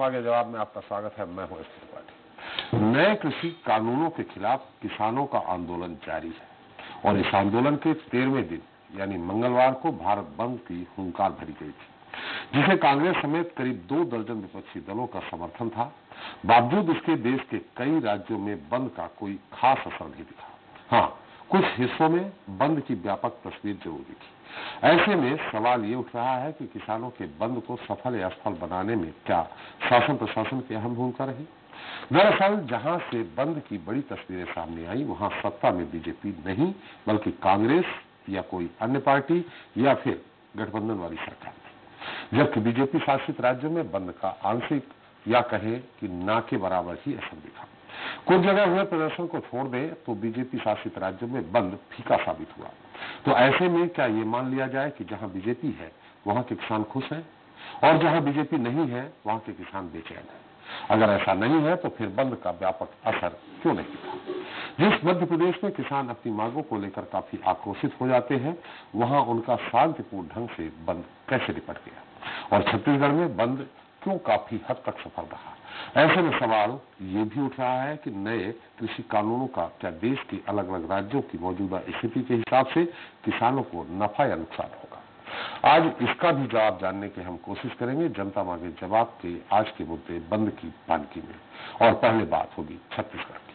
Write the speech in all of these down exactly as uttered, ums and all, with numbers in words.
के जवाब में आपका स्वागत है। मैं हूं एस त्रिपाठी। नए कृषि कानूनों के खिलाफ किसानों का आंदोलन जारी है और इस आंदोलन के तेरहवें दिन यानी मंगलवार को भारत बंद की हुंकार भरी गई थी, जिसे कांग्रेस समेत करीब दो दर्जन विपक्षी दलों का समर्थन था। बावजूद इसके देश के कई राज्यों में बंद का कोई खास असर नहीं दिखा। हाँ, कुछ हिस्सों में बंद की व्यापक तस्वीर जरूर दिखी। ऐसे में सवाल ये उठ रहा है कि किसानों के बंद को सफल या असफल बनाने में क्या शासन प्रशासन की अहम भूमिका रही। दरअसल जहां से बंद की बड़ी तस्वीरें सामने आई, वहां सत्ता में बीजेपी नहीं बल्कि कांग्रेस या कोई अन्य पार्टी या फिर गठबंधन वाली सरकार थी, जबकि बीजेपी शासित राज्यों में बंद का आंशिक या कहे कि ना के बराबर ही असर दिखा। कुछ जगह हुए प्रदर्शन को छोड़ दे तो बीजेपी शासित राज्यों में बंद फीका साबित हुआ। तो ऐसे में क्या ये मान लिया जाए कि जहां बीजेपी है वहां के किसान खुश हैं और जहां बीजेपी नहीं है वहां के किसान बेचैन हैं? अगर ऐसा नहीं है तो फिर बंद का व्यापक असर क्यों नहीं दिखा? जिस मध्य प्रदेश में किसान अपनी मांगों को लेकर काफी आक्रोशित हो जाते हैं, वहां उनका शांतिपूर्ण ढंग से बंद कैसे निपट गया और छत्तीसगढ़ में बंद क्यों काफी हद तक सफल रहा? ऐसे में सवाल ये भी उठ रहा है कि नए कृषि कानूनों का क्या देश के अलग अलग राज्यों की मौजूदा स्थिति के हिसाब से किसानों को नफा या नुकसान होगा? आज इसका भी जवाब जानने की हम कोशिश करेंगे जनता मांगे जवाब के आज के मुद्दे बंद की पानकी में। और पहले बात होगी छत्तीसगढ़ की।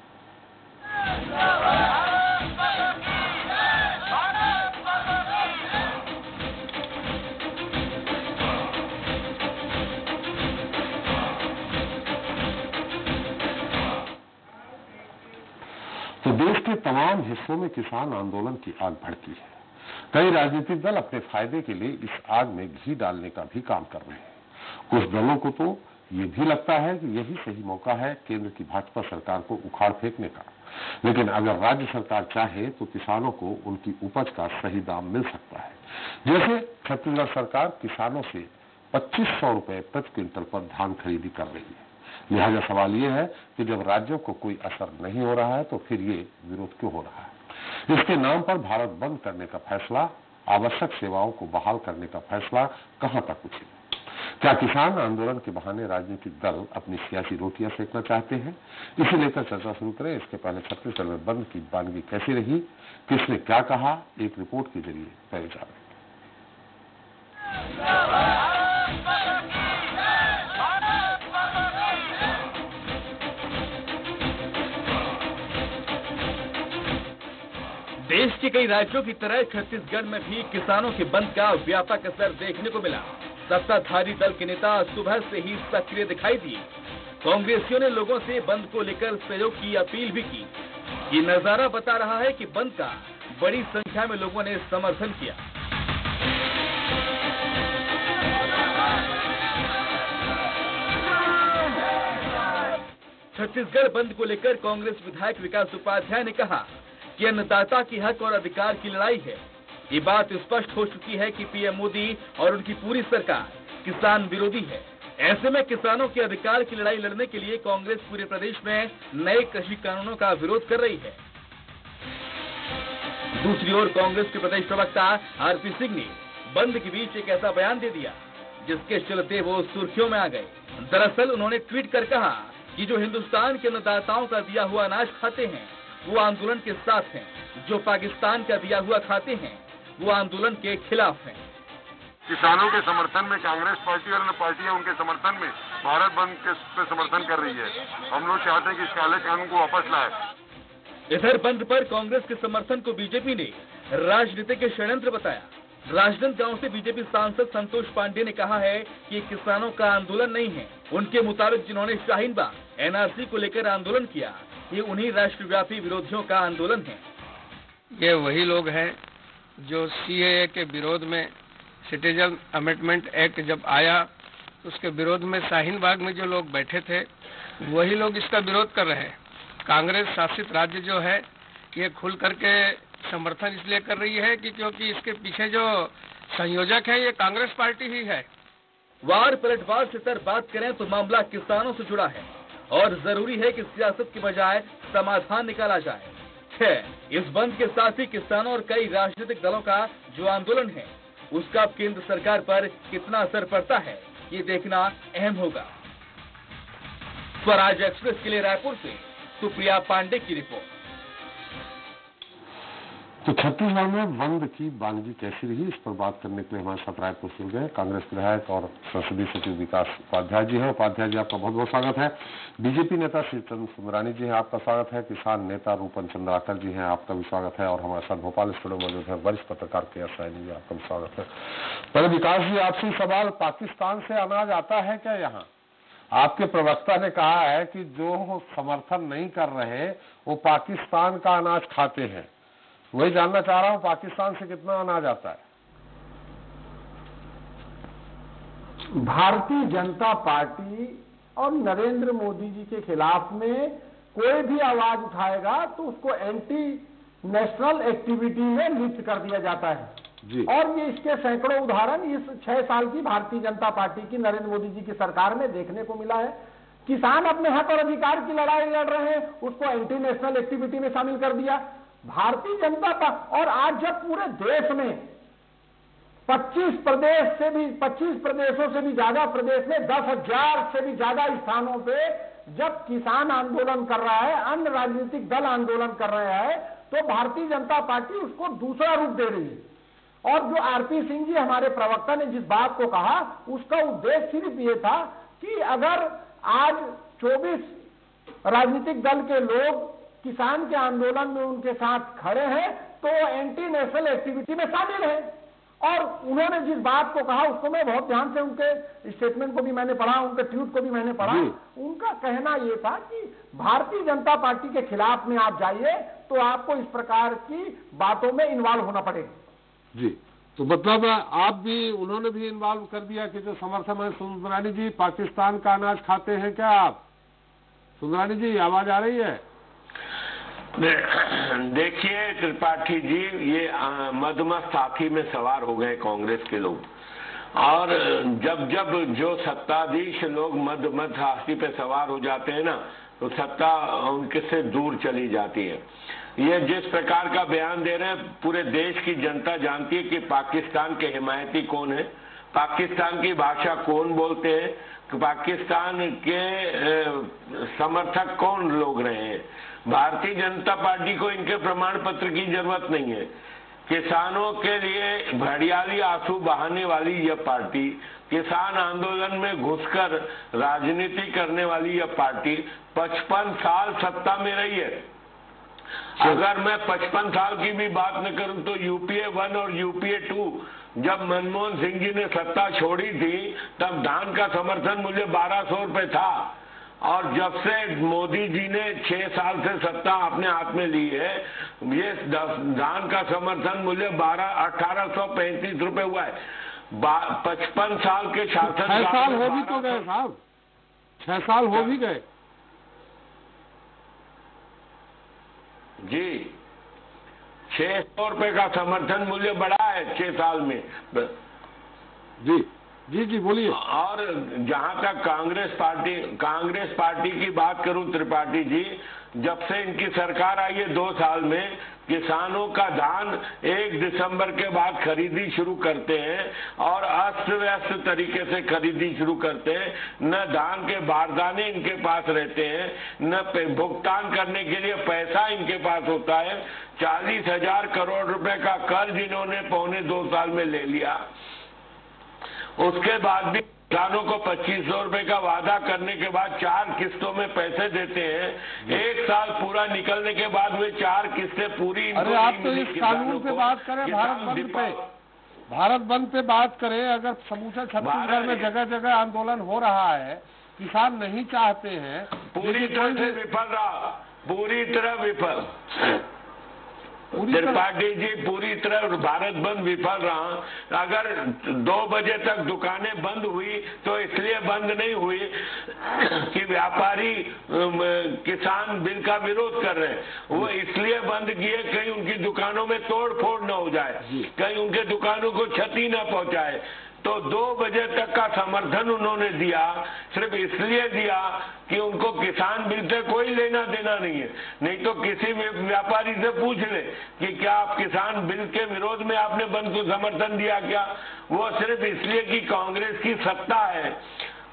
तो देश के तमाम हिस्सों में किसान आंदोलन की आग भड़की है। कई राजनीतिक दल अपने फायदे के लिए इस आग में घी डालने का भी काम कर रहे हैं। कुछ दलों को तो ये भी लगता है कि यही सही मौका है केंद्र की भाजपा सरकार को उखाड़ फेंकने का। लेकिन अगर राज्य सरकार चाहे तो किसानों को उनकी उपज का सही दाम मिल सकता है। जैसे छत्तीसगढ़ सरकार किसानों से पच्चीस सौ रुपए प्रति क्विंटल पर धान खरीदी कर रही है। लिहाजा सवाल ये है कि जब राज्यों को कोई असर नहीं हो रहा है तो फिर ये विरोध क्यों हो रहा है? इसके नाम पर भारत बंद करने का फैसला, आवश्यक सेवाओं को बहाल करने का फैसला कहां तक उचित? क्या किसान आंदोलन के बहाने राजनीतिक दल अपनी सियासी रोटियां सेकना चाहते हैं? इसे लेकर चर्चा शुरू करें। इसके पहले छत्तीसगढ़ में बंद की वानगी कैसी रही, किसने क्या कहा, एक रिपोर्ट के जरिए पहले जानें। देश के कई राज्यों की तरह छत्तीसगढ़ में भी किसानों के बंद का व्यापक असर देखने को मिला। सत्ताधारी दल के नेता सुबह से ही सक्रिय दिखाई दिए। कांग्रेसियों ने लोगों से बंद को लेकर सहयोग की अपील भी की। ये नजारा बता रहा है कि बंद का बड़ी संख्या में लोगों ने समर्थन किया। छत्तीसगढ़ बंद को लेकर कांग्रेस विधायक विकास उपाध्याय ने कहा कि अन्नदाता की हक और अधिकार की लड़ाई है। ये बात स्पष्ट हो चुकी है कि पीएम मोदी और उनकी पूरी सरकार किसान विरोधी है। ऐसे में किसानों के अधिकार की लड़ाई लड़ने के लिए कांग्रेस पूरे प्रदेश में नए कृषि कानूनों का विरोध कर रही है। दूसरी ओर कांग्रेस के प्रदेश प्रवक्ता आरपी सिंह ने बंद के बीच एक ऐसा बयान दे दिया जिसके चलते वो सुर्खियों में आ गए। दरअसल उन्होंने ट्वीट कर कहा कि जो हिंदुस्तान के अन्नदाताओं का दिया हुआ अनाज खाते हैं वो आंदोलन के साथ हैं, जो पाकिस्तान का दिया हुआ खाते हैं वो आंदोलन के खिलाफ हैं। किसानों के समर्थन में कांग्रेस पार्टी और अन्य पार्टियां उनके समर्थन में भारत बंद के पे समर्थन कर रही है। हम लोग चाहते हैं कि इस काले कानून को वापस लाए। इधर बंद पर कांग्रेस के समर्थन को बीजेपी ने राजनीतिक षड्यंत्र बताया। राजनांदगांव से बीजेपी सांसद संतोष पांडे ने कहा है कि किसानों का आंदोलन नहीं है। उनके मुताबिक जिन्होंने शाहीन बाग एनआरसी को लेकर आंदोलन किया, ये उन्हीं राष्ट्रव्यापी विरोधियों का आंदोलन है। ये वही लोग हैं जो सीएए के विरोध में, सिटीजन अमेंडमेंट एक्ट जब आया तो उसके विरोध में शाहीन बाग में जो लोग बैठे थे वही लोग इसका विरोध कर रहे हैं। कांग्रेस शासित राज्य जो है ये खुल करके समर्थन इसलिए कर रही है कि क्योंकि इसके पीछे जो संयोजक है ये कांग्रेस पार्टी ही है। वार पलटवार से तर बात करें तो मामला किसानों से जुड़ा है और जरूरी है कि सियासत की बजाय समाधान निकाला जाए। है इस बंद के साथ ही किसानों और कई राजनीतिक दलों का जो आंदोलन है उसका केंद्र सरकार पर कितना असर पड़ता है ये देखना अहम होगा। स्वराज एक्सप्रेस के लिए रायपुर से सुप्रिया पांडे की रिपोर्ट। तो छत्तीसगढ़ में बंद की बानगी कैसी रही, इस पर बात करने के लिए हमारे साथ रायपुर से गए कांग्रेस विधायक और संसदीय सचिव विकास उपाध्याय जी हैं। उपाध्याय जी, आपका बहुत बहुत स्वागत है। बीजेपी नेता श्री चंद्र सुंदरानी जी हैं, आपका स्वागत है। किसान नेता रूपन चंद्राकर जी हैं, आपका भी स्वागत है। और हमारे साथ भोपाल स्टूडियो में मौजूद है वरिष्ठ पत्रकार के एस सैनी जी, आपका भी स्वागत है। पहले विकास जी, आपसे सवाल, पाकिस्तान से अनाज आता है क्या यहाँ? आपके प्रवक्ता ने कहा है कि जो समर्थन नहीं कर रहे वो पाकिस्तान का अनाज खाते हैं। वही जानना चाह रहा हूं, पाकिस्तान से कितना अनाज आता है? भारतीय जनता पार्टी और नरेंद्र मोदी जी के खिलाफ में कोई भी आवाज उठाएगा तो उसको एंटी नेशनल एक्टिविटी में लिप्त कर दिया जाता है जी। और ये इसके सैकड़ों उदाहरण इस छह साल की भारतीय जनता पार्टी की, नरेंद्र मोदी जी की सरकार में देखने को मिला है। किसान अपने हक और अधिकार की लड़ाई लड़ रहे हैं, उसको एंटी नेशनल एक्टिविटी में शामिल कर दिया भारतीय जनता पार्टी। और आज जब पूरे देश में पच्चीस प्रदेश से भी पच्चीस प्रदेशों से भी ज्यादा प्रदेश में दस हजार से भी ज्यादा स्थानों पे जब किसान आंदोलन कर रहा है, अन्य राजनीतिक दल आंदोलन कर रहे हैं, तो भारतीय जनता पार्टी उसको दूसरा रूप दे रही है। और जो आरपी सिंह जी हमारे प्रवक्ता ने जिस बात को कहा, उसका उद्देश्य सिर्फ ये था कि अगर आज चौबीस राजनीतिक दल के लोग किसान के आंदोलन में उनके साथ खड़े हैं तो एंटी नेशनल एक्टिविटी में शामिल हैं। और उन्होंने जिस बात को कहा उसको मैं बहुत ध्यान से, उनके स्टेटमेंट को भी मैंने पढ़ा, उनके ट्वीट को भी मैंने पढ़ा। उनका कहना यह था कि भारतीय जनता पार्टी के खिलाफ में आप जाइए तो आपको इस प्रकार की बातों में इन्वॉल्व होना पड़ेगा। जी, तो मतलब आप भी, उन्होंने भी इन्वॉल्व कर दिया कि जो समर्थन है। सुंदरानी जी, पाकिस्तान का अनाज खाते हैं क्या आप? सुंदरानी जी, आवाज आ रही है? देखिए त्रिपाठी जी, ये मदमस्त हाथी में सवार हो गए कांग्रेस के लोग। और जब जब जो सत्ताधीश लोग मदमस्त हाथी पे सवार हो जाते हैं ना, तो सत्ता उनके से दूर चली जाती है। ये जिस प्रकार का बयान दे रहे हैं, पूरे देश की जनता जानती है कि पाकिस्तान के हिमायती कौन है, पाकिस्तान की भाषा कौन बोलते हैं, पाकिस्तान के समर्थक कौन लोग रहे हैं। भारतीय जनता पार्टी को इनके प्रमाण पत्र की जरूरत नहीं है। किसानों के लिए घड़ियाली आंसू बहाने वाली यह पार्टी, किसान आंदोलन में घुसकर राजनीति करने वाली यह पार्टी पचपन साल सत्ता में रही है। अगर मैं पचपन साल की भी बात न करूं तो यूपीए वन और यूपीए टू, जब मनमोहन सिंह जी ने सत्ता छोड़ी थी तब धान का समर्थन मूल्य बारह सौ रुपए था। और जब से मोदी जी ने छह साल से सत्ता अपने हाथ में ली है, ये धान का समर्थन मूल्य बारह अठारह सौ पैंतीस रुपए हुआ है। पचपन साल के शासन, छह साल हो भी तो गए साहब, छह साल हो भी गए जी। छह सौ रुपए का समर्थन मूल्य बढ़ा है छह साल में जी। जी जी बोलिए। और जहां तक कांग्रेस पार्टी कांग्रेस पार्टी की बात करूं त्रिपाठी जी, जब से इनकी सरकार आई है दो साल में, किसानों का धान एक दिसंबर के बाद खरीदी शुरू करते हैं और अस्त व्यस्त तरीके से खरीदी शुरू करते हैं। न धान के बारदाने इनके पास रहते हैं, न भुगतान करने के लिए पैसा इनके पास होता है। चालीस हजार करोड़ रुपए का कर्ज इन्होंने पौने दो साल में ले लिया। उसके बाद भी किसानों को पच्चीस सौ रुपए का वादा करने के बाद चार किस्तों में पैसे देते हैं। एक साल पूरा निकलने के बाद वे चार किस्तें पूरी। अरे आप तो इस कानून पे बात करें, भारत बंद पे भारत बंद पे बात करें। अगर समूचा छत्तीसगढ़ में जगह जगह आंदोलन हो रहा है, किसान नहीं चाहते हैं, पूरी तरह से विफल रहा, पूरी तरह विफल त्रिपाठी जी, पूरी तरह भारत बंद विफल रहा। अगर दो बजे तक दुकानें बंद हुई तो इसलिए बंद नहीं हुई कि व्यापारी किसान बिल का विरोध कर रहे हैं, वो इसलिए बंद किए कहीं उनकी दुकानों में तोड़ फोड़ न हो जाए, कहीं उनके दुकानों को क्षति न पहुंचाए। तो दो बजे तक का समर्थन उन्होंने दिया, सिर्फ इसलिए दिया कि उनको किसान बिल से कोई लेना देना नहीं है। नहीं तो किसी व्यापारी से पूछ ले कि क्या आप किसान बिल के विरोध में आपने बंद को समर्थन दिया क्या। वो सिर्फ इसलिए कि कांग्रेस की सत्ता है,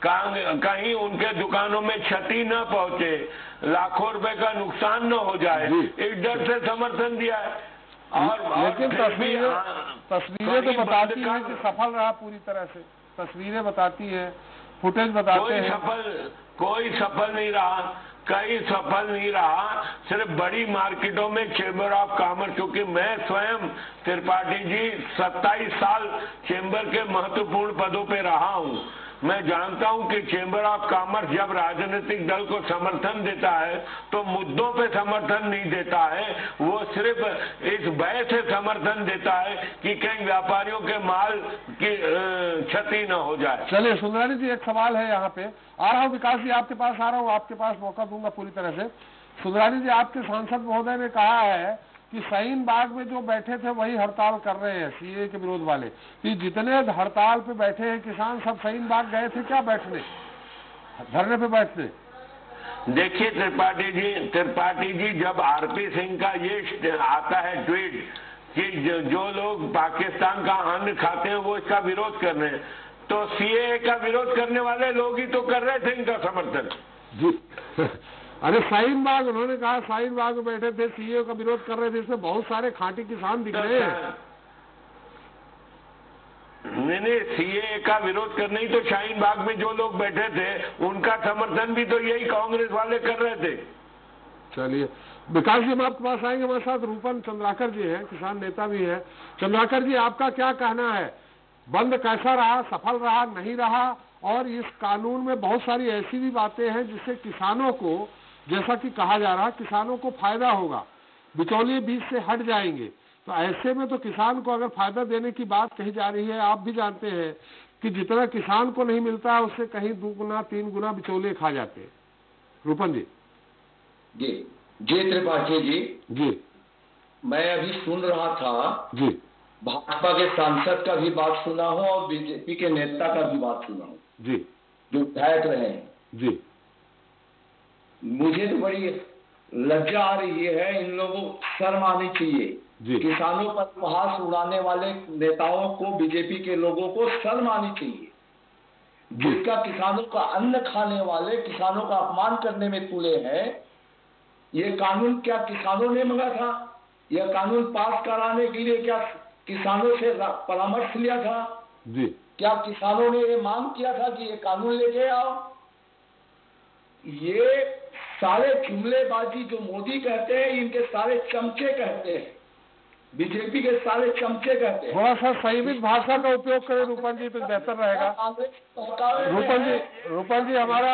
कहीं उनके दुकानों में क्षति न पहुंचे, लाखों रुपए का नुकसान न हो जाए, इस डर से समर्थन दिया है। और लेकिन तस्वीरें तस्वीरें तो बताती हैं कि सफल रहा पूरी तरह से, तस्वीरें बताती हैं, फुटेज बताते हैं। सफल कोई सफल नहीं रहा, कहीं सफल नहीं रहा। सिर्फ बड़ी मार्केटों में चेंबर ऑफ कॉमर्स, क्योंकि मैं स्वयं त्रिपाठी जी सत्ताईस साल चेंबर के महत्वपूर्ण पदों पे रहा हूं। मैं जानता हूं कि चेंबर ऑफ कॉमर्स जब राजनीतिक दल को समर्थन देता है तो मुद्दों पे समर्थन नहीं देता है, वो सिर्फ इस भय से समर्थन देता है कि कहीं व्यापारियों के माल की क्षति न हो जाए। चलिए सुंदरानी जी, एक सवाल है यहाँ पे, आ रहा हूँ विकास जी आपके पास आ रहा हूँ, आपके पास मौका दूंगा पूरी तरह से। सुंदरानी जी, आपके सांसद महोदय ने कहा है कि शाहीन बाग में जो बैठे थे वही हड़ताल कर रहे हैं सीए के विरोध वाले, कि जितने हड़ताल पे बैठे हैं किसान सब शाहीन बाग गए थे क्या बैठने, धरने पे बैठने? देखिए त्रिपाठी जी, त्रिपाठी जी जब आरपी सिंह का ये आता है ट्वीट कि जो लोग पाकिस्तान का अन्न खाते हैं वो इसका विरोध कर रहे हैं, तो सीए का विरोध करने वाले लोग ही तो कर रहे थे इनका समर्थन जी। अरे शाहीन बाग, उन्होंने कहा शाहीन बाग में बैठे थे, सीए का विरोध कर रहे थे, इसमें बहुत सारे खाटी किसान दिख रहे हैं। नहीं नहीं, सीए का विरोध करने ही तो शाहीन बाग में जो लोग बैठे थे उनका समर्थन भी तो यही कांग्रेस वाले कर रहे थे। चलिए विकास जी, हम आपके पास आएंगे, हमारे साथ रूपन चंद्राकर जी हैं, किसान नेता भी हैं। चंद्राकर जी, आपका क्या कहना है, बंद कैसा रहा, सफल रहा, नहीं रहा? और इस कानून में बहुत सारी ऐसी भी बातें हैं जिससे किसानों को, जैसा कि कहा जा रहा है, किसानों को फायदा होगा, बिचौलिए बीच से हट जाएंगे। तो ऐसे में तो किसान को अगर फायदा देने की बात कही जा रही है, आप भी जानते हैं कि जितना किसान को नहीं मिलता है उससे कहीं दो गुना तीन गुना बिचौलिए खा जाते हैं। रूपन जी। जी जी त्रिपाठी जी जी, मैं अभी सुन रहा था जी, भाजपा के सांसद का भी बात सुना हूँ और बीजेपी के नेता का भी बात सुना हूँ जी, जो विधायक रहे हैं जी। मुझे तो बड़ी लज्जा आ रही है, इन लोगों को शर्म आनी चाहिए। किसानों पर उपहास उड़ाने वाले नेताओं को, बीजेपी के लोगों को शर्म आनी चाहिए। जिसका किसानों का अन्न खाने वाले किसानों का अपमान करने में तुले हैं। ये कानून क्या किसानों ने मांगा था? यह कानून पास कराने के लिए क्या किसानों से परामर्श लिया था? जी। क्या किसानों ने ये मांग किया था कि ये कानून लेके आओ? ये सारे जुमलेबाजी जो मोदी कहते हैं, इनके सारे चमचे कहते हैं, बीजेपी के सारे चमचे कहते हैं। थोड़ा सा संयमित भाषा का उपयोग करें रूपन जी, तो बेहतर रहेगा। रूपन जी, रूपन जी हमारा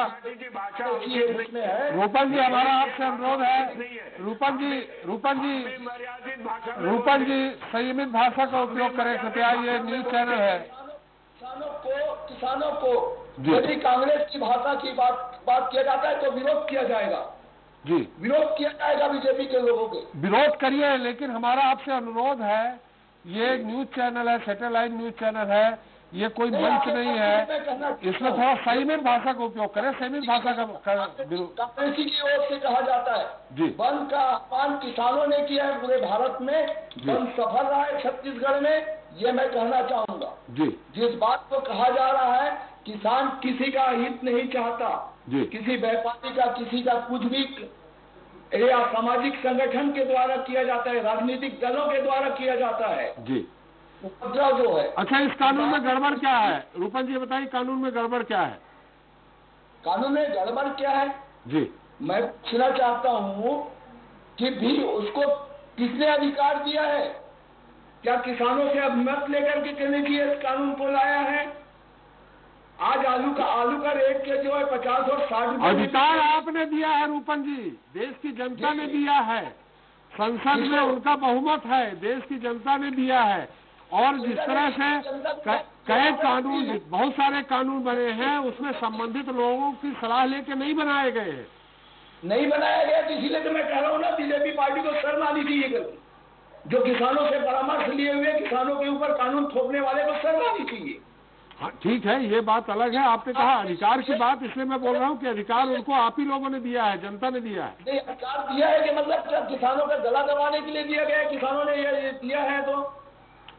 रूपन जी हमारा आपसे अनुरोध है, रूपन जी रूपन जी रूपन जी संयमित भाषा का उपयोग करें कृपया, ये न्यूज चैनल है। किसानों को किसानों को यदि कांग्रेस की भाषा की बात बात किया जाता है तो विरोध किया जाएगा जी, विरोध किया जाएगा बीजेपी के लोगों के। विरोध करिए, लेकिन हमारा आपसे अनुरोध है, ये न्यूज चैनल है, सैटेलाइट न्यूज चैनल है, ये कोई मंच नहीं है, इसमें थोड़ा संयमित भाषा का उपयोग करें। संयमित भाषा का कांग्रेस की ओर से कहा जाता है जी, बंद का आह्वान किसानों ने किया है पूरे भारत में, बंद सफल रहा है छत्तीसगढ़ में, ये मैं कहना चाहूंगा जी। जिस बात को कहा जा रहा है, किसान किसी का हित नहीं चाहता जी, किसी व्यापारी का, किसी का कुछ भी या सामाजिक संगठन के द्वारा किया जाता है, राजनीतिक दलों के द्वारा किया जाता है जी, उपद्रव जो है। अच्छा, इस कानून में गड़बड़ क्या है रूपन जी, बताइए कानून में गड़बड़ क्या है? कानून में गड़बड़ क्या है जी, मैं पूछना चाहता हूँ कि भी उसको किसने अधिकार दिया है? क्या किसानों से अब मत लेकर के चलने की इस कानून को लाया है? आज आलू का आलू का रेट के जो है पचास और साठ रुपए अधिकार आपने दिया है रूपन जी, देश की जनता ने दिया है, संसद में उनका बहुमत है, देश की जनता ने दिया है। और जिस तरह से कई कानून, बहुत सारे कानून बने हैं, उसमें संबंधित लोगों की सलाह लेके नहीं बनाए गए हैं। नहीं बनाया गया, इसीलिए तो मैं कह रहा हूँ ना, बीजेपी पार्टी को शर्म आनी चाहिए। जो किसानों से परामर्श लिए हुए किसानों के ऊपर कानून थोपने वाले को शर्म आनी चाहिए। हाँ ठीक है, ये बात अलग है, आपने कहा अधिकार की बात, इसलिए मैं बोल रहा हूँ कि अधिकार उनको आप ही लोगों ने दिया है, जनता ने दिया है। नहीं, अधिकार दिया है कि मतलब क्या किसानों का गला दबाने के लिए दिया गया है? किसानों ने ये दिया है तो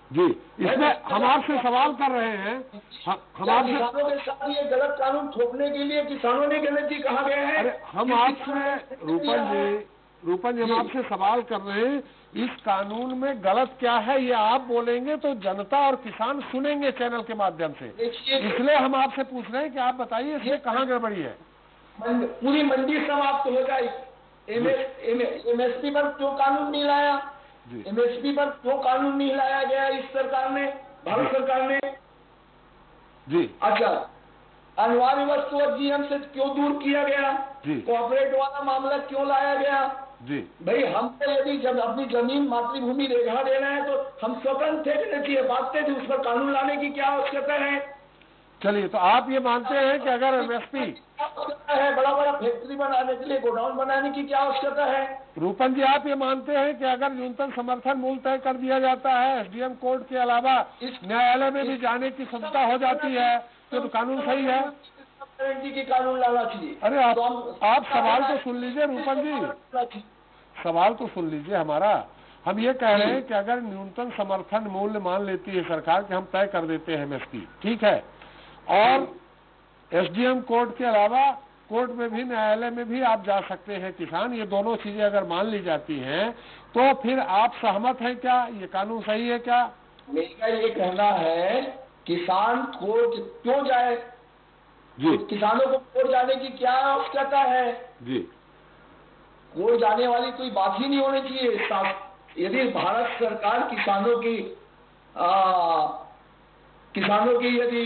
जी, इसमें हम आपसे सवाल कर रहे हैं, हम आपसे किसानों के साथ ये गलत कानून थोपने के लिए किसानों ने गलती कहा गया है। अरे हम आपसे रूपन जी रूपन जी हम आपसे सवाल कर रहे हैं, इस कानून में गलत क्या है ये आप बोलेंगे तो जनता और किसान सुनेंगे चैनल के माध्यम से, इसलिए हम आपसे पूछ रहे हैं कि आप बताइए इसमें कहाँ गड़बड़ी है। पूरी मंडी समाप्त हो जाए, एमएसपी पर क्यों कानून नहीं लाया, एमएसपी पर क्यों कानून नहीं लाया गया इस सरकार ने, भारत सरकार ने? जी अच्छा, अनिवार्य वस्तु और जीएम से क्यों दूर किया गया, कॉर्पोरेट वाला मामला क्यों लाया गया? जी भाई हम तो यदि जब अपनी जमीन मातृभूमि रेखा देना है तो हम स्वतंत्र थे कि नहीं, बांटते थे, उस पर कानून लाने की क्या आवश्यकता है? चलिए, तो आप ये मानते हैं कि अगर एमएसपी है, बड़ा बड़ा फैक्ट्री बनाने के लिए गोडाउन बनाने की क्या आवश्यकता है? रूपन जी, आप ये मानते हैं कि अगर न्यूनतम समर्थन मूल्य तय कर दिया जाता है, एसडीएम कोर्ट के अलावा न्यायालय में भी जाने की सुविधा हो जाती है, तो, तो कानून सही है? गारंटी की कानून लाना चाहिए। अरे आप, आप सवाल तो सुन लीजिए रूपन जी, सवाल तो सुन लीजिए हमारा। हम ये कह रहे हैं कि अगर न्यूनतम समर्थन मूल्य मान लेती है सरकार कि हम तय कर देते हैं एमएसपी, ठीक है, और एसडीएम कोर्ट के अलावा कोर्ट में भी, न्यायालय में भी आप जा सकते हैं किसान, ये दोनों चीजें अगर मान ली जाती हैं तो फिर आप सहमत हैं क्या? ये कानून सही है क्या? मेरा ये कहना है, किसान कोर्ट क्यों जाए जी, किसानों को कोर्ट जाने की क्या आवश्यकता है? जी, कोर्ट जाने वाली कोई बात ही नहीं होनी चाहिए। यदि भारत सरकार किसानों की आ, किसानों की यदि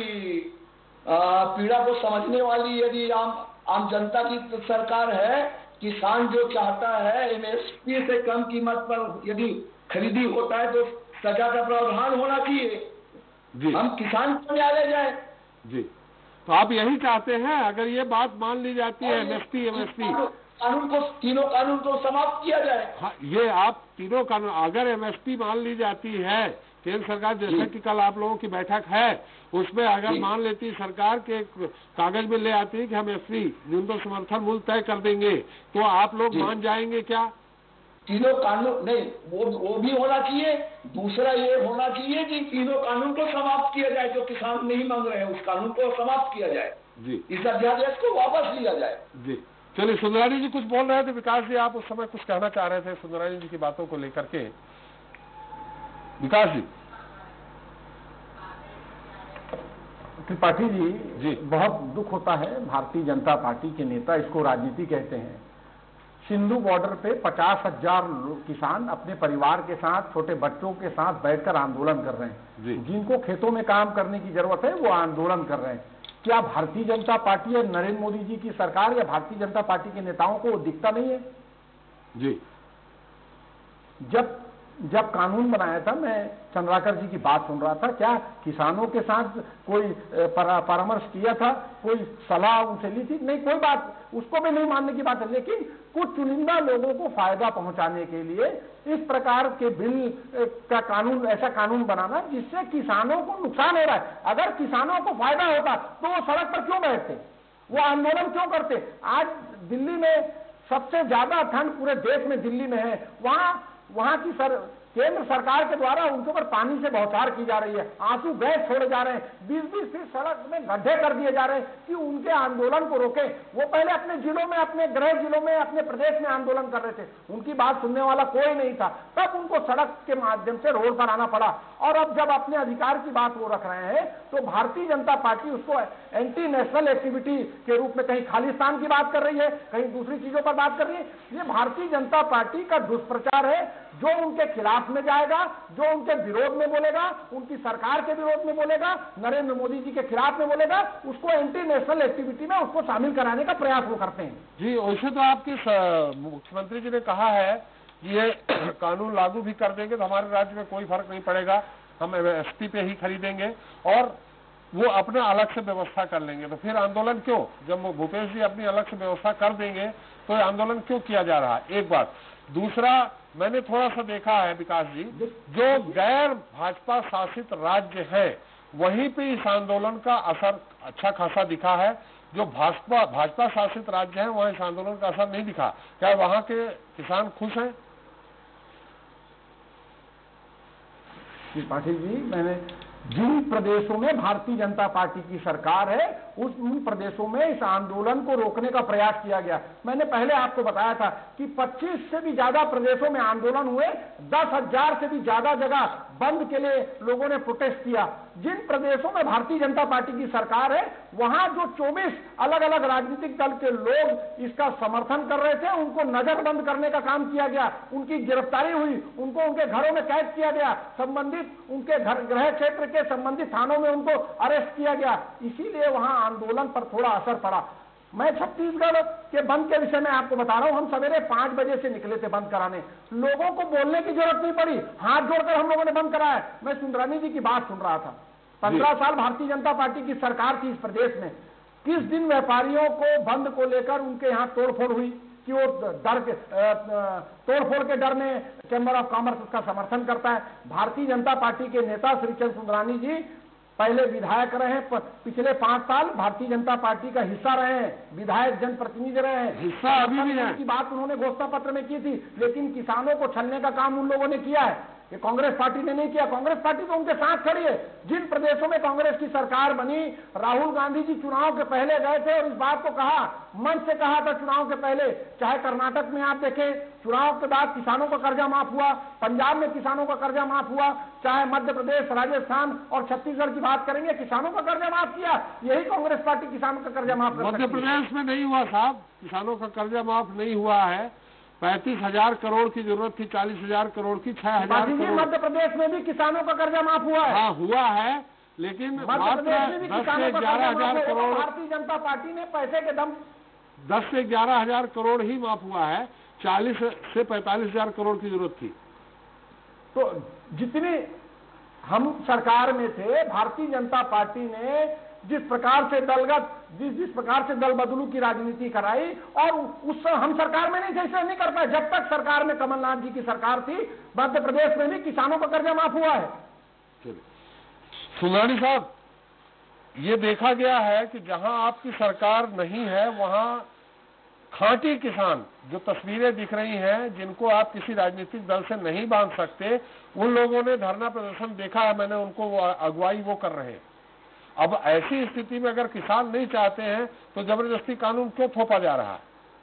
पीड़ा को समझने वाली यदि आम आम जनता की सरकार है, किसान जो चाहता है एमएसपी से कम कीमत पर यदि खरीदी होता है तो सजा का प्रावधान होना चाहिए। जी, हम किसान क्यों न्यायालय जाए? जी, तो आप यही चाहते हैं? अगर ये बात मान ली जाती है एमएसपी एमएसपी कानून को, तीनों कानून को समाप्त किया जाए। हाँ, ये आप तीनों कानून, अगर एमएसपी मान ली जाती है, केंद्र सरकार जैसे कि कल आप लोगों की बैठक है उसमें अगर मान लेती सरकार के कागज में ले आती है कि हम एसपी न्यूनतम समर्थन मूल्य तय कर देंगे, तो आप लोग मान जाएंगे क्या? तीनों कानून नहीं, वो वो भी होना चाहिए। दूसरा ये होना चाहिए कि तीनों कानून को समाप्त किया जाए, जो किसान नहीं मांग रहे हैं उस कानून को समाप्त किया जाए जी, इस अध्यादेश को वापस लिया जाए। जी, चलिए, सुंदरानी जी कुछ बोल रहे थे, विकास जी आप उस समय कुछ कहना चाह रहे थे सुंदरानी जी की बातों को लेकर के। विकास जी। त्रिपाठी जी, जी, बहुत दुख होता है, भारतीय जनता पार्टी के नेता इसको राजनीति कहते हैं। सिंधु बॉर्डर पे पचास हजार किसान अपने परिवार के साथ, छोटे बच्चों के साथ बैठकर आंदोलन कर रहे हैं। जिनको खेतों में काम करने की जरूरत है वो आंदोलन कर रहे हैं। क्या भारतीय जनता पार्टी और नरेंद्र मोदी जी की सरकार या भारतीय जनता पार्टी के नेताओं को दिखता नहीं है? जी, जब जब कानून बनाया था, मैं चंद्राकर जी की बात सुन रहा था, क्या किसानों के साथ कोई परामर्श किया था, कोई सलाह उनसे ली थी? नहीं, कोई बात, उसको भी नहीं मानने की बात है। लेकिन कुछ चुनिंदा लोगों को फायदा पहुंचाने के लिए इस प्रकार के बिल का कानून, ऐसा कानून बनाना जिससे किसानों को नुकसान हो रहा है। अगर किसानों को फायदा होता तो वो सड़क पर क्यों बैठते, वो आंदोलन क्यों करते? आज दिल्ली में सबसे ज्यादा ठंड पूरे देश में दिल्ली में है, वहां वहां की सर केंद्र सरकार के द्वारा उनके ऊपर पानी से बौछार की जा रही है, आंसू गैस छोड़े जा रहे हैं, बीस बीस फीट सड़क में गड्ढे कर दिए जा रहे हैं कि उनके आंदोलन को रोके। वो पहले अपने जिलों में, अपने गृह जिलों में, अपने प्रदेश में आंदोलन कर रहे थे, उनकी बात सुनने वाला कोई नहीं था, तब उनको सड़क के माध्यम से रोड पर आना पड़ा। और अब जब अपने अधिकार की बात वो रख रहे हैं तो भारतीय जनता पार्टी उसको एंटी नेशनल एक्टिविटी के रूप में कहीं खालिस्तान की बात कर रही है, कहीं दूसरी चीजों पर बात कर रही है। ये भारतीय जनता पार्टी का दुष्प्रचार है। जो उनके खिलाफ में जाएगा, जो उनके विरोध में बोलेगा, उनकी सरकार के विरोध में बोलेगा, नरेंद्र मोदी जी के खिलाफ में बोलेगा, उसको एंटी नेशनल एक्टिविटी में उसको शामिल कराने का प्रयास वो करते हैं। जी, वैसे तो आपके मुख्यमंत्री जी ने कहा है कि ये कानून लागू भी कर देंगे तो हमारे राज्य में कोई फर्क नहीं पड़ेगा, हम एसपी पे ही खरीदेंगे और वो अपना अलग से व्यवस्था कर लेंगे। तो फिर आंदोलन क्यों? जब भूपेश जी अपनी अलग से व्यवस्था कर देंगे तो आंदोलन क्यों किया जा रहा है? एक बात। दूसरा, मैंने थोड़ा सा देखा है विकास जी, जो गैर भाजपा शासित राज्य है वहीं पे इस आंदोलन का असर अच्छा खासा दिखा है। जो भाजपा भाजपा शासित राज्य है वहां इस आंदोलन का असर नहीं दिखा। क्या वहां के किसान खुश हैं? त्रिपाठी जी, मैंने जिन प्रदेशों में भारतीय जनता पार्टी की सरकार है उस उन प्रदेशों में इस आंदोलन को रोकने का प्रयास किया गया। मैंने पहले आपको बताया था कि पच्चीस से भी ज्यादा प्रदेशों में आंदोलन हुए, दस हजार से भी ज्यादा जगह बंद के लिए लोगों ने प्रोटेस्ट किया। जिन प्रदेशों में भारतीय जनता पार्टी की सरकार है वहां जो चौबीस अलग अलग राजनीतिक दल के लोग इसका समर्थन कर रहे थे उनको नजरबंद करने का काम किया गया, उनकी गिरफ्तारी हुई, उनको उनके घरों में कैद किया गया, संबंधित उनके घर गृह क्षेत्र के संबंधित थानों में उनको अरेस्ट किया गया। इसीलिए वहां आंदोलन पर थोड़ा असर पड़ा। मैं छत्तीसगढ़ के बंद के विषय में आपको बता रहा हूं, हम सवेरे पांच बजे से निकले थे बंद कराने, लोगों को बोलने की जरूरत नहीं पड़ी, हाथ जोड़कर हम लोगों ने बंद कराया। मैं सुंदरानी जी की बात सुन रहा था, पंद्रह साल भारतीय जनता पार्टी की सरकार थी इस प्रदेश में, किस दिन व्यापारियों को बंद को लेकर उनके यहाँ तोड़फोड़ हुई कि वो डर के तोड़फोड़ के डर में चैम्बर ऑफ कॉमर्स उसका समर्थन करता है। भारतीय जनता पार्टी के नेता श्री चंद्र सुंदरानी जी पहले विधायक रहे हैं, पिछले पांच साल भारतीय जनता पार्टी का हिस्सा रहे हैं, विधायक जनप्रतिनिधि रहे हैं, हिस्सा अभी भी है की बात उन्होंने घोषणा पत्र में की थी, लेकिन किसानों को छलने का काम उन लोगों ने किया है, ये कांग्रेस पार्टी ने नहीं किया। कांग्रेस पार्टी तो उनके साथ खड़ी है। जिन प्रदेशों में कांग्रेस की सरकार बनी, राहुल गांधी जी चुनाव के पहले गए थे और इस बात को कहा, मन से कहा था चुनाव के पहले, चाहे कर्नाटक में आप देखें चुनाव के बाद किसानों का कर्जा माफ हुआ, पंजाब में किसानों का कर्जा माफ हुआ, चाहे मध्य प्रदेश, राजस्थान और छत्तीसगढ़ की बात करेंगे, किसानों का कर्जा माफ किया। यही कांग्रेस पार्टी किसानों का कर्जा माफ कर सकती है। मध्य प्रदेश में नहीं हुआ साहब, किसानों का कर्जा माफ नहीं हुआ है। पैंतीस हजार करोड़ की जरूरत थी, चालीस हजार करोड़ की, छह हजार करोड़। मध्य प्रदेश में भी किसानों का कर्जा माफ हुआ है। हाँ हुआ है, लेकिन मध्य प्रदेश में भी दस किसानों से का ग्यारह हजार करोड़ भारतीय जनता पार्टी ने पैसे के दम दस से ग्यारह हजार करोड़ ही माफ हुआ है, चालीस से पैंतालीस हजार करोड़ की जरूरत थी। तो जितनी हम सरकार में थे, भारतीय जनता पार्टी ने जिस प्रकार से दलगत जिस जिस प्रकार से दल बदलू की राजनीति कराई, और उस हम सरकार में नहीं थे इसलिए नहीं कर पाए। जब तक सरकार में कमलनाथ जी की सरकार थी, मध्य प्रदेश में भी किसानों का कर्जा माफ हुआ है। सुंदरानी साहब, ये देखा गया है कि जहां आपकी सरकार नहीं है वहां खांटी किसान, जो तस्वीरें दिख रही हैं जिनको आप किसी राजनीतिक दल से नहीं बांध सकते, उन लोगों ने धरना प्रदर्शन देखा है मैंने, उनको वो अगुवाई वो कर रहे हैं। अब ऐसी स्थिति में अगर किसान नहीं चाहते हैं तो जबरदस्ती कानून क्यों थोपा जा रहा है?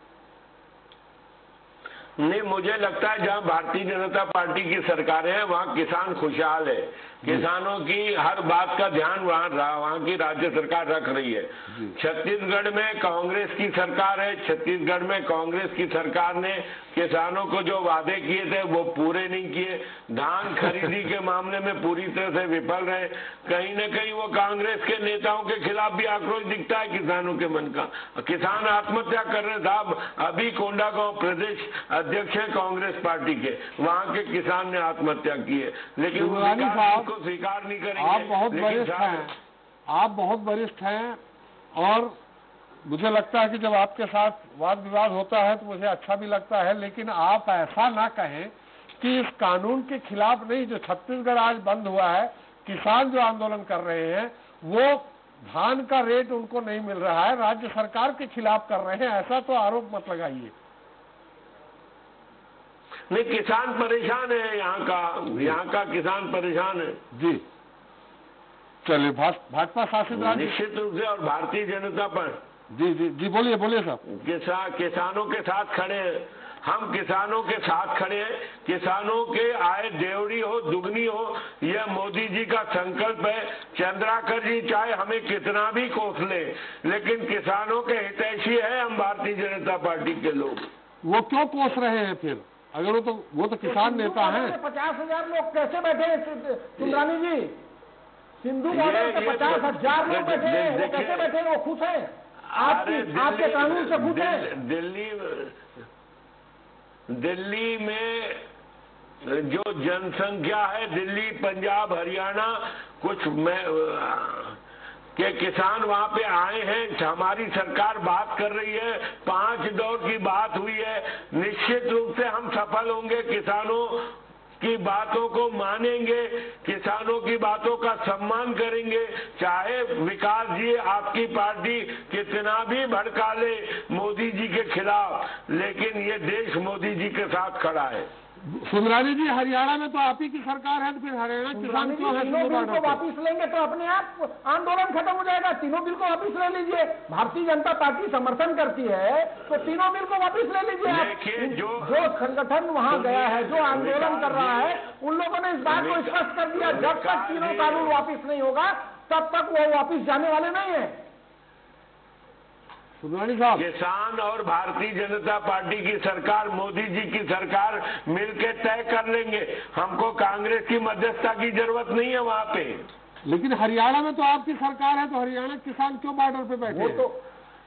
नहीं, मुझे लगता है जहां भारतीय जनता पार्टी की सरकार है वहां किसान खुशहाल है, किसानों की हर बात का ध्यान वहां वहां की राज्य सरकार रख रही है। छत्तीसगढ़ में कांग्रेस की सरकार है, छत्तीसगढ़ में कांग्रेस की सरकार ने किसानों को जो वादे किए थे वो पूरे नहीं किए, धान खरीदी के मामले में पूरी तरह से विफल रहे। कहीं न कहीं वो कांग्रेस के नेताओं के खिलाफ भी आक्रोश दिखता है किसानों के मन का। किसान आत्महत्या कर रहे साहब, अभी कोंडागांव प्रदेश अध्यक्ष है कांग्रेस पार्टी के, वहां के किसान ने आत्महत्या की है, लेकिन वो को स्वीकार नहीं करेंगे। आप बहुत वरिष्ठ हैं, आप बहुत वरिष्ठ हैं, और मुझे लगता है कि जब आपके साथ वाद विवाद होता है तो मुझे अच्छा भी लगता है, लेकिन आप ऐसा ना कहें कि इस कानून के खिलाफ नहीं, जो छत्तीसगढ़ आज बंद हुआ है, किसान जो आंदोलन कर रहे हैं वो धान का रेट उनको नहीं मिल रहा है, राज्य सरकार के खिलाफ कर रहे हैं, ऐसा तो आरोप मत लगाइए। नहीं, किसान परेशान है, यहाँ का यहाँ का किसान परेशान है जी। चलिए, भाजपा शासित राज्य निश्चित रूप से, और भारतीय जनता पर जी जी जी बोलिए बोलिए साहब। किसान किसानों के साथ खड़े हैं, हम किसानों के साथ खड़े हैं। किसानों के आय देवड़ी हो दुगनी हो, यह मोदी जी का संकल्प है। चंद्राकर जी चाहे हमें कितना भी कोस ले, लेकिन किसानों के हितैषी है हम भारतीय जनता पार्टी के लोग। वो क्यों कोस रहे हैं फिर? अगर वो तो वो तो किसान तो नेता हैं। पचास हजार लोग कैसे बैठे हैं सुंदरानी जी? सिंधु बॉर्डर पे पचास हजार लोग बैठे हैं, वो कैसे बैठे? वो खुश है आपकी आपके कानून से खुश है? दिल्ली दिल्ली में जो जनसंख्या है, दिल्ली पंजाब हरियाणा कुछ में के किसान वहां पे आए हैं, हमारी सरकार बात कर रही है, पांच दौर की बात हुई है। निश्चित रूप से हम सफल होंगे, किसानों की बातों को मानेंगे, किसानों की बातों का सम्मान करेंगे, चाहे विकास जी आपकी पार्टी कितना भी भड़का ले मोदी जी के खिलाफ, लेकिन ये देश मोदी जी के साथ खड़ा है। सुंदरानी जी, हरियाणा में तो आप ही की सरकार है, तो फिर हरियाणा किसान क्यों है? तीनों बिल को वापिस लेंगे तो अपने आप आंदोलन खत्म हो जाएगा। तीनों बिल को वापिस ले लीजिए। भारतीय जनता पार्टी समर्थन करती है तो तीनों बिल को वापिस ले लीजिए आप। जो जो संगठन वहां गया है, जो आंदोलन कर रहा है, उन लोगों ने इस बात को स्पष्ट कर दिया, जब तक तीनों कानून वापिस नहीं होगा तब तक वो वापिस जाने वाले नहीं है। सुंदरानी साहब, किसान और भारतीय जनता पार्टी की सरकार, मोदी जी की सरकार मिलकर तय कर लेंगे। हमको कांग्रेस की मध्यस्थता की जरूरत नहीं है वहां पे। लेकिन हरियाणा में तो आपकी सरकार है, तो हरियाणा किसान क्यों बॉर्डर पे बैठे? वो तो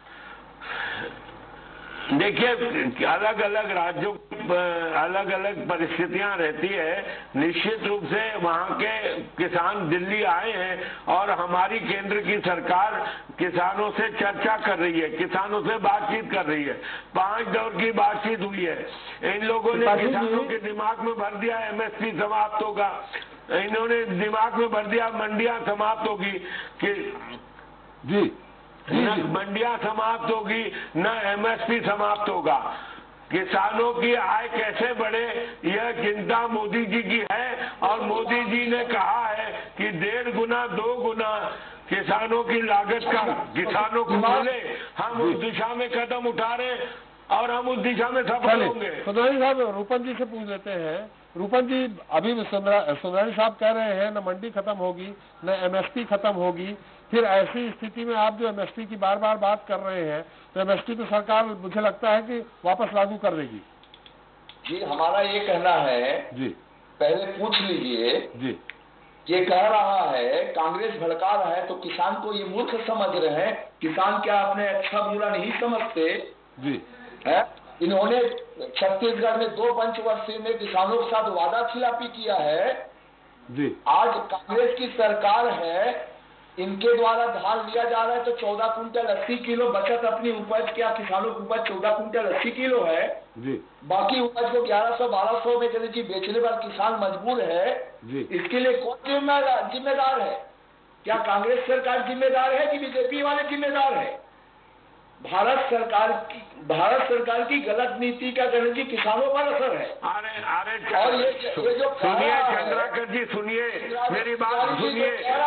देखिए, अलग अलग राज्यों अलग अलग परिस्थितियां रहती है। निश्चित रूप से वहां के किसान दिल्ली आए हैं और हमारी केंद्र की सरकार किसानों से चर्चा कर रही है, किसानों से बातचीत कर रही है। पांच दौर की बातचीत हुई है। इन लोगों ने किसानों के दिमाग में भर दिया एमएसपी समाप्त होगा, इन्होंने दिमाग में भर दिया मंडियां समाप्त होगी कि जी न मंडियां समाप्त होगी, न एमएसपी समाप्त होगा। किसानों की आय कैसे बढ़े, यह चिंता मोदी जी की है। और मोदी जी ने कहा है कि डेढ़ गुना दो गुना किसानों की लागत का किसानों को मिले। हम उस दिशा में कदम उठा रहे हैं और हम उस दिशा में सफल होंगे। सुंदरानी साहब, रूपन जी से पूछ लेते हैं। रूपन जी, अभी सुंदरानी साहब कह रहे हैं न मंडी खत्म होगी, न एमएसपी खत्म होगी। फिर ऐसी स्थिति में आप जो एमएसपी की बार बार बात कर रहे हैं, तो एमएसपी तो सरकार मुझे लगता है कि वापस लागू कर देगी। जी, हमारा ये कहना है जी, पहले पूछ लीजिए जी। ये कह रहा है कांग्रेस भड़का रहा है तो किसान को ये मूर्ख समझ रहे हैं। किसान क्या अपने अच्छा बुरा नहीं समझते? जी है? इन्होंने छत्तीसगढ़ में दो पंचवर्षीय में किसानों के साथ वादा खिलाफी किया है। जी, आज कांग्रेस की सरकार है, इनके द्वारा धान लिया जा रहा है तो चौदह कुंटल अस्सी किलो बचत अपनी उपज, क्या किसानों की उपज चौदह कुंटल अस्सी किलो है जी। बाकी उपज को ग्यारह सौ बारह सौ में यदि जी बेचने पर किसान मजबूर है जी। इसके लिए कौन जिम्मेदार जिम्मेदार है? क्या कांग्रेस सरकार जिम्मेदार है कि बीजेपी वाले जिम्मेदार है? भारत सरकार की भारत सरकार की गलत नीति का गणजी किसानों पर असर है। अरे अरे और ये, ये जो सुनिए चंद्राकर जी, सुनिए मेरी बात सुनिए।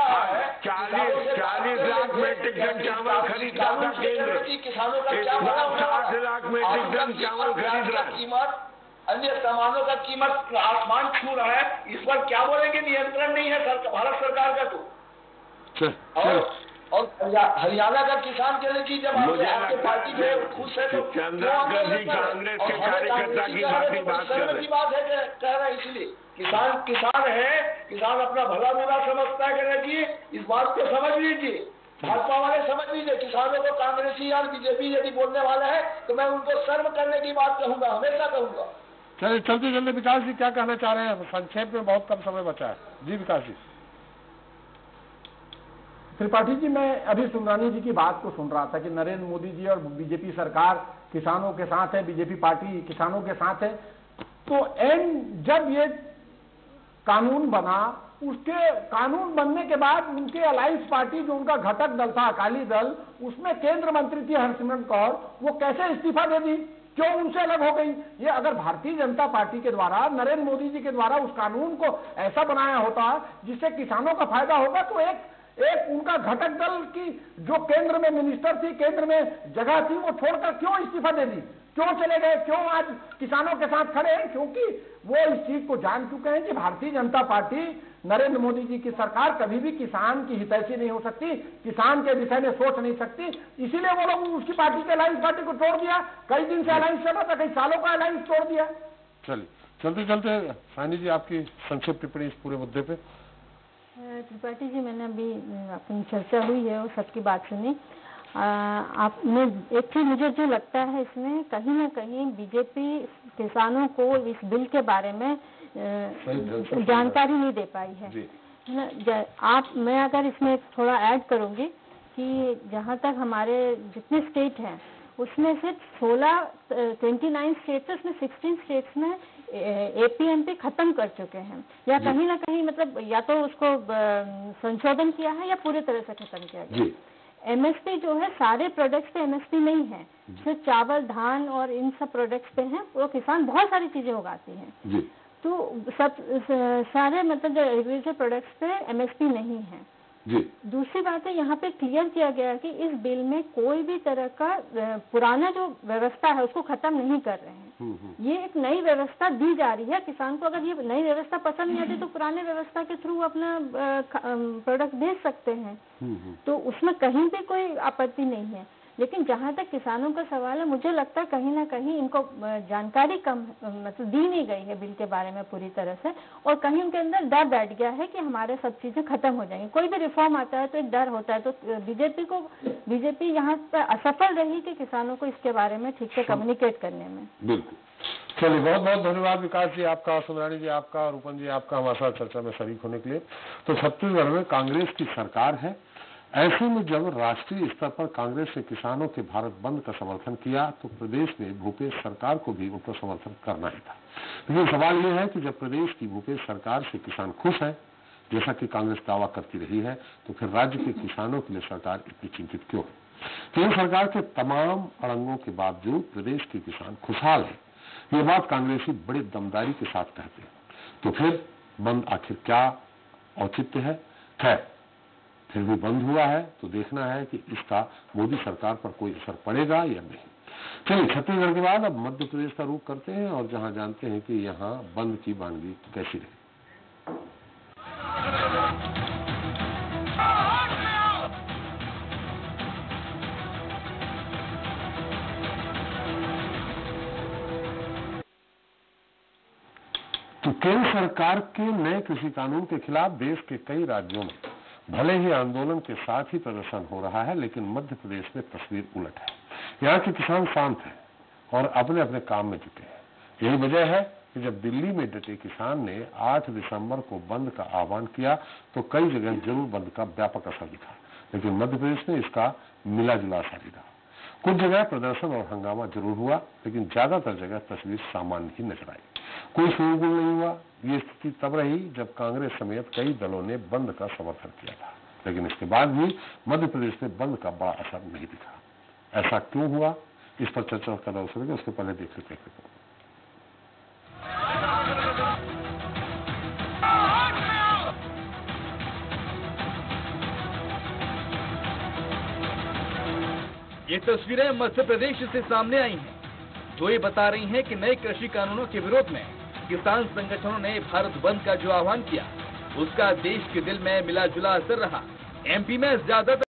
चालीस चालीस लाख मेट्रिक टन चावल खरीदता था केंद्र, किसानों का क्या साठ लाख मेट्रिक टन चावल खरीद रहा है। कीमत, अन्य सामानों का कीमत आसमान छू रहा है। इस पर क्या बोलेंगे? नियंत्रण नहीं है भारत सरकार का। तो और और हरियाणा का किसान कह रहे कि जब आपके पार्टी में खुश है तो चंद्राकर जी कांग्रेस के कार्यकर्ता की बात बात कर रहे की बात है कह रहे हैं। इसलिए किसान किसान है, किसान अपना भला बुरा समझता है। कह रहे कि इस बात को समझ लीजिए, भाजपा वाले समझ लीजिए। किसानों को कांग्रेसी और बीजेपी यदि बोलने वाला है तो मैं उनको शर्म करने की बात कहूंगा, हमेशा कहूंगा। चलिए चलते चलते विकास जी क्या कहना चाह रहे हैं? संक्षेप में, बहुत कम समय बचा है। जी विकास जी। त्रिपाठी जी, मैं अभी सुंदरानी जी की बात को सुन रहा था कि नरेंद्र मोदी जी और बीजेपी सरकार किसानों के साथ है, बीजेपी पार्टी किसानों के साथ है। तो एंड जब ये कानून बना, उसके कानून बनने के बाद उनके अलायंस पार्टी जो उनका घटक दल था अकाली दल, उसमें केंद्र मंत्री थी हरसिमरत कौर, वो कैसे इस्तीफा दे दी? क्यों उनसे अलग हो गई? ये अगर भारतीय जनता पार्टी के द्वारा, नरेंद्र मोदी जी के द्वारा उस कानून को ऐसा बनाया होता जिससे किसानों का फायदा होगा, तो एक एक उनका घटक दल की जो केंद्र में मिनिस्टर थी, केंद्र में जगह थी, वो छोड़कर क्यों इस्तीफा दे दी? क्यों चले गए? क्यों आज किसानों के साथ खड़े हैं? क्योंकि वो इस चीज को जान चुके हैं कि भारतीय जनता पार्टी, नरेंद्र मोदी जी की सरकार कभी भी किसान की हितैषी नहीं हो सकती, किसान के विषय में सोच नहीं सकती। इसीलिए वो लोग उसकी पार्टी के अलायंस पार्टी को तोड़ दिया। कई दिन से अलायंस चल रहा था, कई सालों का अलायंस तोड़ दिया। चलिए चलते चलते सानी जी, आपकी संक्षिप्त टिप्पणी इस पूरे मुद्दे पे। त्रिपाठी जी, मैंने अभी अपनी चर्चा हुई है वो सबकी बात सुनी। आपने एक चीज मुझे जो लगता है इसमें कहीं ना कहीं बीजेपी किसानों को इस बिल के बारे में जानकारी नहीं दे पाई है। आप मैं अगर इसमें थोड़ा ऐड करूंगी कि जहां तक हमारे जितने स्टेट हैं उसमें से सोलह ट्वेंटी नाइन स्टेट्स उसमें सिक्सटीन स्टेट्स में एपीएमपी खत्म कर चुके हैं, या कहीं ना कहीं मतलब या तो उसको संशोधन किया है या पूरी तरह से खत्म किया गया। एमएसपी जो है सारे प्रोडक्ट्स पे एमएसपी नहीं है, सिर्फ चावल, धान और इन सब प्रोडक्ट्स पे है। वो किसान बहुत सारी चीजें उगाती हैं जी। तो सब सारे मतलब जो एग्रीकल्चर प्रोडक्ट्स पे एमएसपी नहीं है जी। दूसरी बात है, यहाँ पे क्लियर किया गया कि इस बिल में कोई भी तरह का पुराना जो व्यवस्था है उसको खत्म नहीं कर रहे हैं। ये एक नई व्यवस्था दी जा रही है किसान को। अगर ये नई व्यवस्था पसंद नहीं आती तो पुराने व्यवस्था के थ्रू अपना प्रोडक्ट भेज सकते हैं, तो उसमें कहीं भी कोई आपत्ति नहीं है। लेकिन जहाँ तक किसानों का सवाल है, मुझे लगता है कहीं ना कहीं इनको जानकारी कम मतलब दी नहीं गई है बिल के बारे में पूरी तरह से, और कहीं उनके अंदर डर बैठ गया है कि हमारे सब चीजें खत्म हो जाएंगी। कोई भी रिफॉर्म आता है तो एक डर होता है। तो बीजेपी को बीजेपी यहाँ पर असफल रही कि किसानों को इसके बारे में ठीक से कम्युनिकेट करने में। बिल्कुल। चलिए, बहुत बहुत धन्यवाद विकास जी आपका, सुंदरानी जी आपका, रूपन जी आपका हमारे साथ चर्चा में शरीक होने के लिए। तो छत्तीसगढ़ में कांग्रेस की सरकार है, ऐसे में जब राष्ट्रीय स्तर पर कांग्रेस ने किसानों के भारत बंद का समर्थन किया तो प्रदेश में भूपेश सरकार को भी उनका समर्थन करना ही था। लेकिन सवाल यह है कि जब प्रदेश की भूपेश सरकार से किसान खुश है, जैसा कि कांग्रेस दावा करती रही है, तो फिर राज्य के किसानों के लिए सरकार इतनी चिंतित क्यों है? केंद्र सरकार के तमाम अड़ंगों के बावजूद प्रदेश के किसान खुशहाल है, ये बात कांग्रेसी बड़े दमदारी के साथ कहते हैं। तो फिर बंद आखिर क्या औचित्य है? खैर, फिर भी बंद हुआ है तो देखना है कि इसका मोदी सरकार पर कोई असर पड़ेगा या नहीं। चलिए, छत्तीसगढ़ के बाद अब मध्य प्रदेश का रुख करते हैं और जहां जानते हैं कि यहाँ बंद की बानगी कैसी रही। तो केंद्र सरकार के नए कृषि कानून के खिलाफ देश के कई राज्यों में भले ही आंदोलन के साथ ही प्रदर्शन हो रहा है, लेकिन मध्य प्रदेश में तस्वीर उलट है। यहाँ के किसान शांत हैं और अपने अपने काम में जुटे हैं। यही वजह है कि जब दिल्ली में डटे किसान ने आठ दिसंबर को बंद का आह्वान किया तो कई जगह जरूर बंद का व्यापक असर दिखा, लेकिन मध्य प्रदेश में इसका मिला जुला असर ही रहा। कुछ जगह प्रदर्शन और हंगामा जरूर हुआ, लेकिन ज्यादातर जगह तस्वीर सामान्य ही नजर आई। कोई शोरगुल नहीं हुआ। ये स्थिति तब रही जब कांग्रेस समेत कई दलों ने बंद का समर्थन किया था, लेकिन इसके बाद भी मध्य प्रदेश में बंद का बड़ा असर नहीं दिखा। ऐसा क्यों हुआ, इस पर चर्चा का अवसर है। उसके पहले देख लेते हैं। ये तस्वीरें मध्य प्रदेश से सामने आई हैं, जो ये बता रही हैं कि नए कृषि कानूनों के विरोध में किसान संगठनों ने भारत बंद का जो आह्वान किया, उसका देश के दिल में मिला जुला असर रहा। एमपी में ज्यादातर